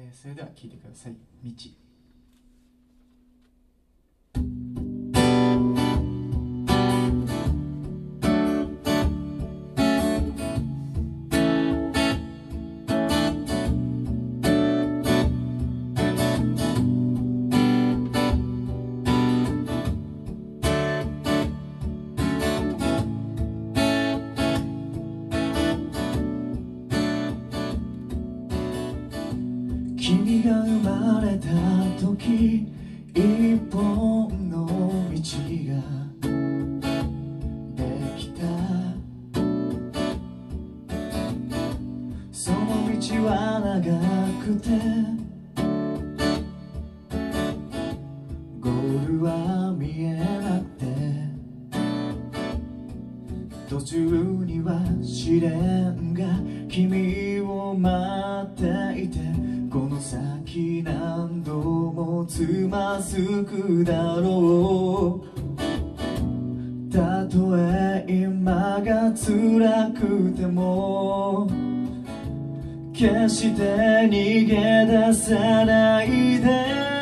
それでは聴いてください。道。君が生まれた時、一本の道ができた。その道は長くてゴールは見えなくて、途中には試練が君を待っていて、この先何度もつまずくだろう。たとえ今が辛くても決して逃げ出さないで。